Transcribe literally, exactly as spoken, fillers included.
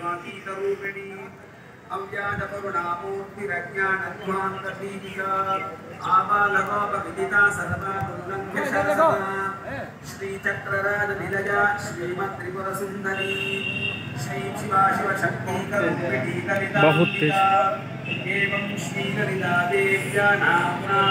स्वातीतरूपिणी अव्याजकरुणामूर्तिरज्ञानध्वान्तदीपिका आबालकोपविदिता सतता गुणलङ्घ्यशरसता श्रीचक्रराजनिलया श्रीमत्त्रिपुरसुन्दरी श्री शिवा शिवशक्तिकरूपिणी कलिता एवं श्रीललिता देव्या नाम्ना